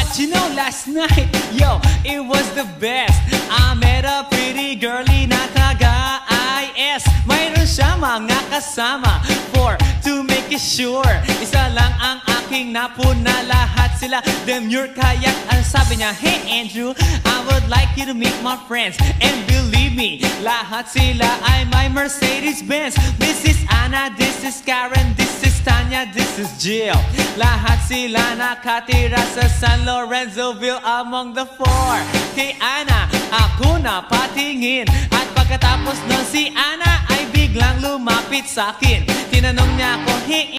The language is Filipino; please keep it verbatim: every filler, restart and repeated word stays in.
But you know, last night, yo, it was the best. I met a pretty girlie na taga-I S. Mayroon siya mga kasama for to make it sure. Isa lang ang aking napuna, lahat sila demure. Kaya ang sabi niya, hey Andrew, I would like you to meet my friends. And believe me, lahat sila ay my Mercedes-Benz. This is Anna, this is Karen, this is Tanya, this is Jill. Lahat sila nakatira sa San Lorenzoville among the four. Kay Anna, ako na patingin. At pagkatapos nun si Anna ay biglang lumapit sa akin. Tinanong niya ako, hey